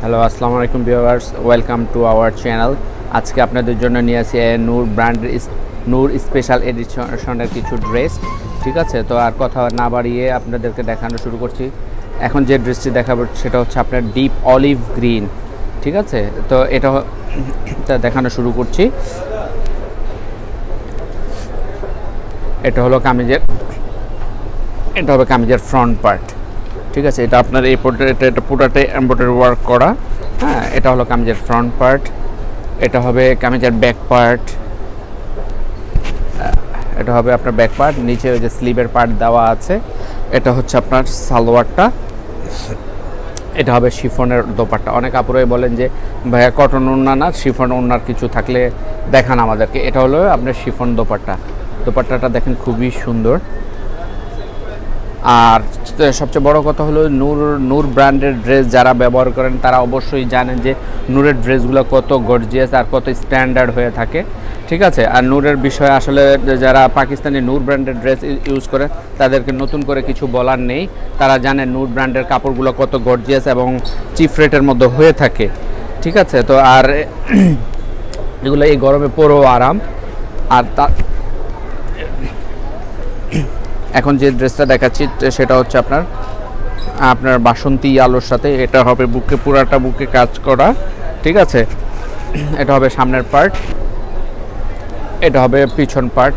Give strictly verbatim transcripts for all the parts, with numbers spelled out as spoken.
Hello আসসালামু আলাইকুম viewers, welcome to our channel. আজকে আপনাদের জন্য নিয়ে আসি নূর ব্র্যান্ডের নূর স্পেশাল এডিশনের কিছু ড্রেস। ঠিক আছে, তো আর কথা না বাড়িয়ে আপনাদেরকে দেখানো শুরু করছি। এখন যে ড্রেসটি দেখাবো সেটা হচ্ছে আপনার ডিপ অলিভ গ্রিন। ঠিক আছে, তো এটা দেখানো শুরু করছি। এটা হলো কামিজের এটা হবে কামিজের ফ্রন্ট পার্ট। ঠিক আছে, এটা আপনার এই এটা এটা পুরোটাই এমব্রয়ডারি ওয়ার্ক করা। হ্যাঁ, এটা হলো কামিজের ফ্রন্ট পার্ট। এটা হবে কামিজের ব্যাক পার্ট। এটা হবে আপনার ব্যাক পার্ট, নিচে ওই যে স্লিভের পার্ট দেওয়া আছে। এটা হচ্ছে আপনার সালোয়ারটা। এটা হবে শিফনের দোপাট্টা। অনেক আপুরাই বলেন যে ভাইয়া কটন ওড়না না, শিফন ওড়নার কিছু থাকলে দেখান আমাদেরকে। এটা হলো আপনার শিফন দোপাট্টা। দোপাট্টাটা দেখেন খুবই সুন্দর। আর সবচেয়ে বড় কথা হলো নূর নূর ব্র্যান্ডের ড্রেস যারা ব্যবহার করেন তারা অবশ্যই জানেন যে নূরের ড্রেসগুলো কত গর্জিয়াস আর কত স্ট্যান্ডার্ড হয়ে থাকে। ঠিক আছে, আর নূরের বিষয়ে আসলে যারা পাকিস্তানি নূর ব্র্যান্ডের ড্রেস ইউজ করে তাদেরকে নতুন করে কিছু বলার নেই। তারা জানে নূর ব্র্যান্ডের কাপড়গুলো কত গর্জিয়াস এবং চিপ রেটের মধ্যে হয়ে থাকে। ঠিক আছে, তো আর এগুলো এই গরমে পরেও আরাম। আর তা এখন যে ড্রেসটা দেখাচ্ছি সেটা হচ্ছে আপনার আপনার বাসন্তী আলোর সাথে। এটা হবে বুকে, পুরাটা বুকে কাজ করা। ঠিক আছে, এটা হবে সামনের পার্ট, এটা হবে পিছন পার্ট।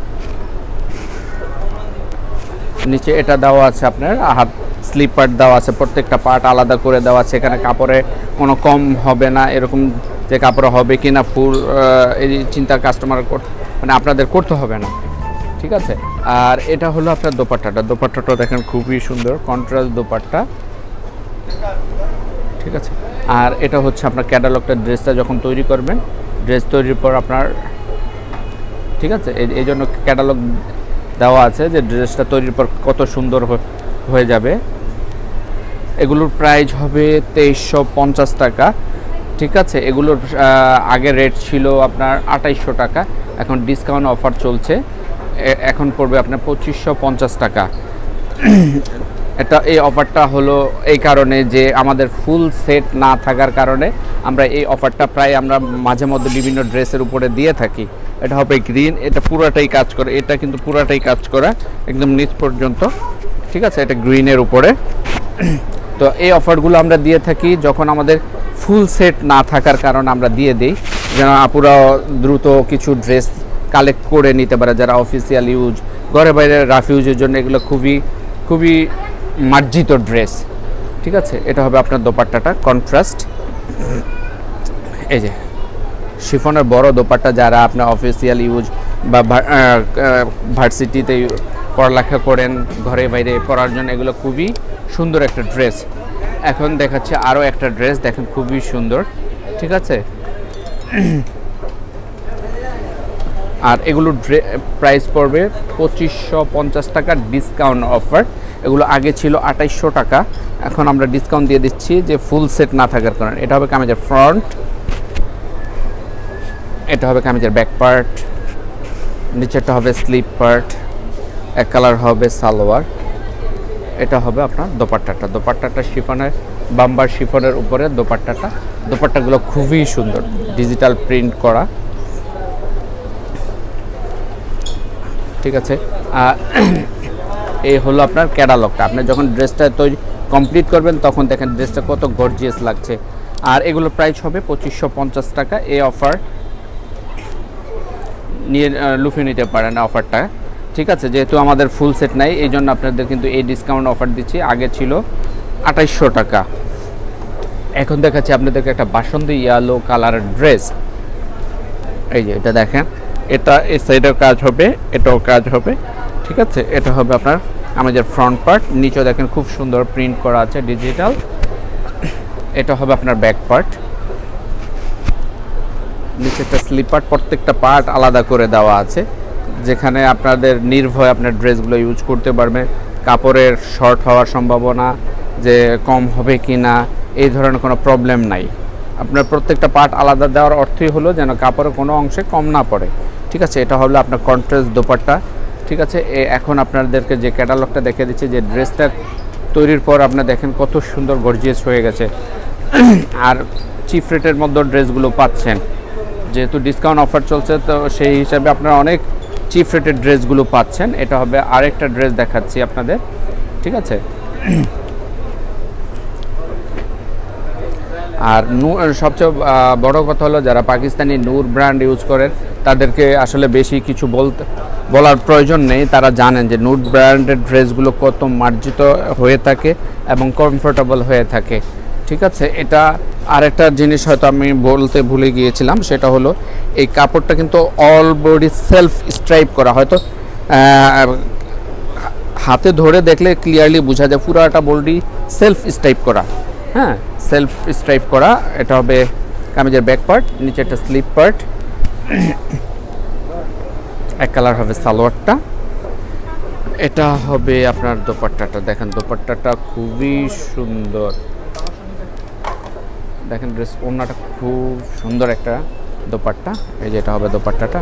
নিচে এটা দেওয়া আছে আপনার হাত স্লিপ পার্ট দেওয়া আছে, প্রত্যেকটা পার্ট আলাদা করে দেওয়া আছে। এখানে কাপড়ে কোনো কম হবে না, এরকম যে কাপড়ে হবে কি না ফুল এই চিন্তা কাস্টমার মানে আপনাদের করতে হবে না। ঠিক আছে, আর এটা হলো আপনার দোপাট্টাটা। দোপাট্টাটা দেখেন খুবই সুন্দর, কন্ট্রাস্ট দোপাট্টা। ঠিক আছে, আর এটা হচ্ছে আপনার ক্যাটালগটা। ড্রেসটা যখন তৈরি করবেন, ড্রেস তৈরির পর আপনার ঠিক আছে এই জন্য ক্যাটালগ দেওয়া আছে যে ড্রেসটা তৈরির পর কত সুন্দর হয়ে যাবে। এগুলোর প্রাইস হবে তেইশশো পঞ্চাশ টাকা। ঠিক আছে, এগুলোর আগে রেট ছিল আপনার আঠাইশশো টাকা, এখন ডিসকাউন্ট অফার চলছে, এখন পড়বে আপনার পঁচিশশো পঞ্চাশ টাকা। এটা এই অফারটা হলো এই কারণে যে আমাদের ফুল সেট না থাকার কারণে আমরা এই অফারটা প্রায় আমরা মাঝে মধ্যে বিভিন্ন ড্রেসের উপরে দিয়ে থাকি। এটা হবে গ্রিন, এটা পুরাটাই কাজ করে, এটা কিন্তু পুরাটাই কাজ করা একদম নিচ পর্যন্ত। ঠিক আছে, এটা গ্রিনের উপরে। তো এই অফারগুলো আমরা দিয়ে থাকি যখন আমাদের ফুল সেট না থাকার কারণে আমরা দিয়ে দিই, যেন আপুরা দ্রুত কিছু ড্রেস কালেক্ট করে নিতে পারে যারা অফিসিয়াল ইউজ, ঘরে বাইরে রাফ ইউজের জন্য এগুলো খুবই খুবই মার্জিত ড্রেস। ঠিক আছে, এটা হবে আপনার দোপাট্টাটা কন্ট্রাস্ট। এই যে শিফনের বড় দোপাট্টা, যারা আপনার অফিসিয়াল ইউজ বা ভার্সিটিতে পড়ালেখা করেন, ঘরে বাইরে পরার জন্য এগুলো খুবই সুন্দর একটা ড্রেস। এখন দেখাচ্ছে আরও একটা ড্রেস, দেখেন খুবই সুন্দর। ঠিক আছে, আর এগুলো প্রাইস পড়বে পঁচিশশো পঞ্চাশ টাকা, ডিসকাউন্ট অফার। এগুলো আগে ছিল আঠাইশশো টাকা, এখন আমরা ডিসকাউন্ট দিয়ে দিচ্ছি যে ফুল সেট না থাকার কারণে। এটা হবে কামিজের ফ্রন্ট, এটা হবে কামিজের ব্যাক পার্ট, নিচেরটা হবে স্লিপ পার্ট, এক কালার হবে সালোয়ার। এটা হবে আপনার দোপাট্টাটা। দোপাট্টাটা শিফনের, বাম্বার শিফনের উপরে দোপাট্টাটা। দোপাট্টাগুলো খুবই সুন্দর, ডিজিটাল প্রিন্ট করা। ঠিক আছে, এই হলো আপনার ক্যাটালগটা। আপনি যখন ড্রেসটা তৈরি কমপ্লিট করবেন তখন দেখেন ড্রেসটা কত গর্জিয়াস লাগছে। আর এগুলো প্রাইস হবে পঁচিশশো পঞ্চাশ টাকা। এই অফার নিয়ে লুফে নিতে পারেন অফারটা। ঠিক আছে, যেহেতু আমাদের ফুল সেট নাই এই জন্য আপনাদের কিন্তু এই ডিসকাউন্ট অফার দিচ্ছি। আগে ছিল আঠাইশশো টাকা। এখন দেখাচ্ছি আপনাদেরকে একটা বাসন্তী ইয়েলো কালারের ড্রেস। এই যে এটা দেখেন, এটা এই সাইডের কাজ হবে, এটাও কাজ হবে। ঠিক আছে, এটা হবে আপনার আমাদের ফ্রন্ট পার্ট, নিচেও দেখেন খুব সুন্দর প্রিন্ট করা আছে ডিজিটাল। এটা হবে আপনার ব্যাক পার্ট, নিচেরটা স্লিপ পার্ট, প্রত্যেকটা পার্ট আলাদা করে দেওয়া আছে, যেখানে আপনাদের নির্ভয় আপনার ড্রেসগুলো ইউজ করতে পারবে। কাপড়ের শর্ট হওয়ার সম্ভাবনা যে কম হবে কি না এই ধরনের কোনো প্রবলেম নাই। আপনার প্রত্যেকটা পার্ট আলাদা দেওয়ার অর্থই হলো যেন কাপড়ের কোনো অংশে কম না পড়ে। ঠিক আছে, এটা হলো আপনার কন্ট্রাস্ট দোপাট্টা। ঠিক আছে, এখন আপনাদেরকে যে ক্যাটালগটা দেখে দিচ্ছে যে ড্রেসটা তৈরির পর আপনারা দেখেন কত সুন্দর গর্জিয়াস হয়ে গেছে। আর চিপ রেটের মধ্যে ড্রেসগুলো পাচ্ছেন, যেহেতু ডিসকাউন্ট অফার চলছে তো সেই হিসাবে আপনারা অনেক চিপ রেটের ড্রেসগুলো পাচ্ছেন। এটা হবে আরেকটা ড্রেস দেখাচ্ছি আপনাদের, ঠিক আছে। আর নূর সবচেয়ে বড় কথা হলো যারা পাকিস্তানি নূর ব্র্যান্ড ইউজ করেন তাদেরকে আসলে বেশি কিছু বলতে বলার প্রয়োজন নেই, তারা জানেন যে নূর ব্র্যান্ডের ড্রেসগুলো কত মার্জিত হয়ে থাকে এবং কমফোর্টেবল হয়ে থাকে, ঠিক আছে। এটা আরেকটা জিনিস হয়তো আমি বলতে ভুলে গিয়েছিলাম, সেটা হলো এই কাপড়টা কিন্তু অল বডি সেলফ স্ট্রাইপ করা, হয়তো হাতে ধরে দেখলে ক্লিয়ারলি বোঝা যায় পুরোটা বডি সেলফ স্ট্রাইপ করা, হ্যাঁ সেলফ স্ট্রাইপ করা। এটা হবে কামিজের ব্যাক পার্ট, নিচে একটা স্লিপ পার্ট, এক কালার হবে সালোয়ারটা। এটা হবে আপনার দোপাট্টাটা, দেখেন দোপাট্টাটা খুবই সুন্দর, দেখেন ড্রেস ওড়নাটা খুব সুন্দর একটা দোপাট্টা। এই যে এটা হবে দোপাট্টাটা,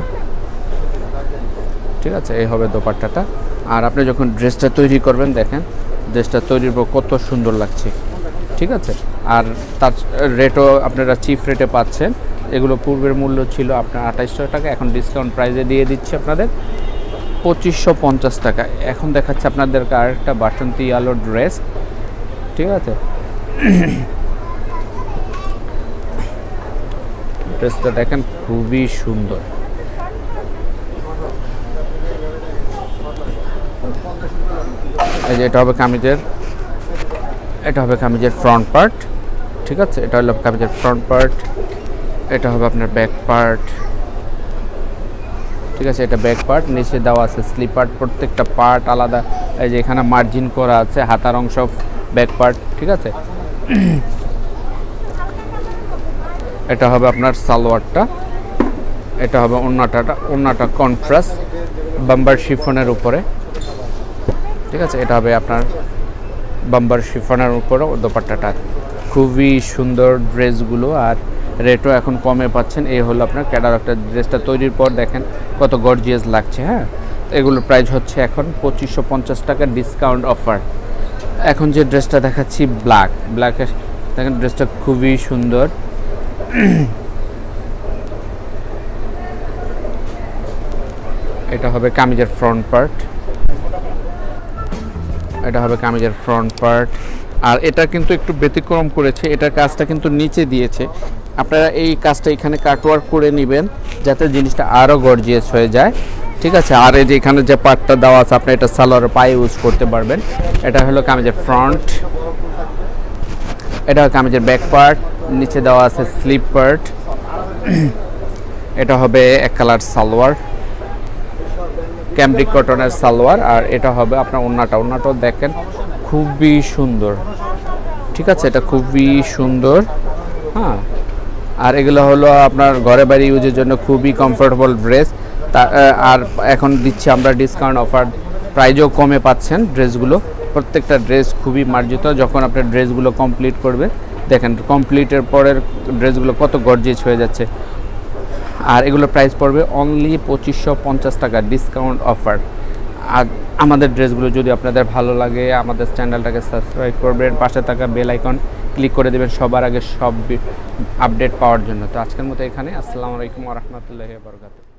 ঠিক আছে, এই হবে দোপাট্টাটা। আর আপনি যখন ড্রেসটা তৈরি করবেন দেখেন ড্রেসটা তৈরির পর কত সুন্দর লাগছে, ঠিক আছে। আর তার রেটও আপনারা চিপ রেটে পাচ্ছেন। এগুলো পূর্বের মূল্য ছিল আপনার আঠাইশশো টাকা, এখন ডিসকাউন্ট প্রাইসে দিয়ে দিচ্ছি আপনাদের পঁচিশশো পঞ্চাশ টাকা। এখন দেখাচ্ছে আপনাদেরকে আরেকটা বাসন্তী আলো ড্রেস, ঠিক আছে। ড্রেসটা দেখেন খুবই সুন্দর, এই যে এটা হবে কামিজের, এটা হবে কামিজের ফ্রন্ট পার্ট, ঠিক আছে। এটা হলো কামিজের ফ্রন্ট পার্ট, এটা হবে আপনার ব্যাক পার্ট, ঠিক আছে। এটা ব্যাক পার্ট, নিচে দেওয়া আছে স্লিপ পার্ট, প্রত্যেকটা পার্ট আলাদা। এই যে এখানে মার্জিন করা আছে হাতার অংশ ব্যাক পার্ট, ঠিক আছে। এটা হবে আপনার সালোয়ারটা, এটা হবে ওড়নাটা, ওড়নাটা কন্ট্রাস্ট বাম্বার শিফনের উপরে, ঠিক আছে। এটা হবে আপনার বাম্বার শিফনের উপরে দোপাট্টাটা, খুবই সুন্দর ড্রেসগুলো। আর রেটও এখন কমে পাচ্ছেন। এই হলো আপনার ক্যাটালগটা, ড্রেসটা তৈরির পর দেখেন কত গর্জিয়াস লাগছে, হ্যাঁ। এগুলোর প্রাইস হচ্ছে এখন পঁচিশশো পঞ্চাশ টাকা ডিসকাউন্ট অফার। এখন যে ড্রেসটা দেখাচ্ছি ব্ল্যাক, ব্ল্যাকের দেখেন ড্রেসটা খুবই সুন্দর। এটা হবে কামিজের ফ্রন্ট পার্ট, এটা হবে কামিজের ফ্রন্ট পার্ট। আর এটা কিন্তু একটু ব্যতিক্রম করেছে, এটার কাজটা কিন্তু নিচে দিয়েছে। আপনারা এই কাজটা এখানে কাটওয়ার্ক করে নেবেন যাতে জিনিসটা আরও গর্জিয়াস হয়ে যায়, ঠিক আছে। আর এই যে এখানে যে পার্টটা দেওয়া আছে আপনি এটা সালোয়ারের পায়ে ইউজ করতে পারবেন। এটা হলো কামিজের ফ্রন্ট, এটা কামিজের ব্যাক পার্ট, নিচে দেওয়া আছে স্লিপ পার্ট। এটা হবে এক কালার সালোয়ার, ক্যামব্রিক কটনের সালোয়ার। আর এটা হবে আপনার ওড়নাটা, ওড়নাটাও দেখেন খুবই সুন্দর, ঠিক আছে। এটা খুবই সুন্দর, হ্যাঁ। আর এগুলো হলো আপনার ঘরে বাড়ি ইউজের জন্য খুবই কমফোর্টেবল ড্রেস। তা আর এখন দিচ্ছি আমরা ডিসকাউন্ট অফার, প্রাইজও কমে পাচ্ছেন ড্রেসগুলো। প্রত্যেকটা ড্রেস খুবই মার্জিত। যখন আপনার ড্রেসগুলো কমপ্লিট করবে দেখেন কমপ্লিটের পরের ড্রেসগুলো কত গর্জিয়াস হয়ে যাচ্ছে। আর এগুলো প্রাইস পড়বে অনলি পঁচিশশো পঞ্চাশ টাকা ডিসকাউন্ট অফার। আর আমাদের ড্রেসগুলো যদি আপনাদের ভালো লাগে আমাদের চ্যানেলটাকে সাবস্ক্রাইব করবেন, পাশে থাকা বেল আইকন ক্লিক করে দেবেন সবার আগে সব আপডেট পাওয়ার জন্য। তো আজকের মতো এখানে, আসসালামু আলাইকুম ওয়া রাহমাতুল্লাহি ওয়া বারাকাতুহু।